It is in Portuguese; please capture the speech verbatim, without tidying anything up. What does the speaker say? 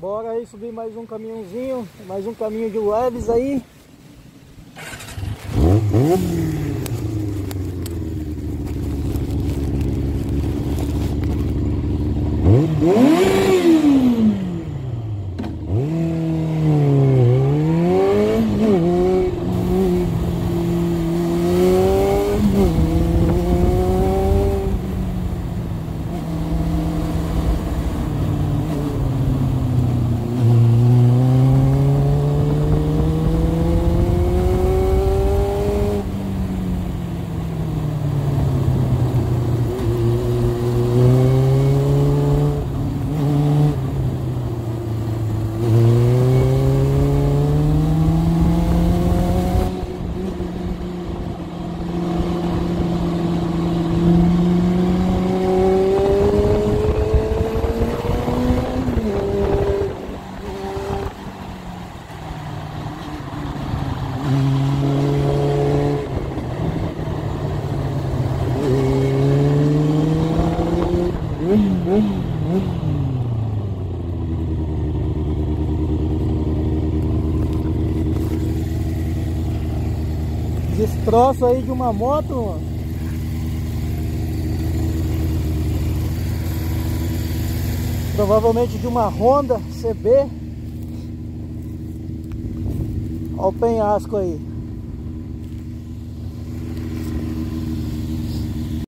Bora aí subir mais um caminhãozinho, mais um caminho de leves aí. Destroço aí de uma moto, mano. Provavelmente de uma Honda C B. Olha o penhasco aí.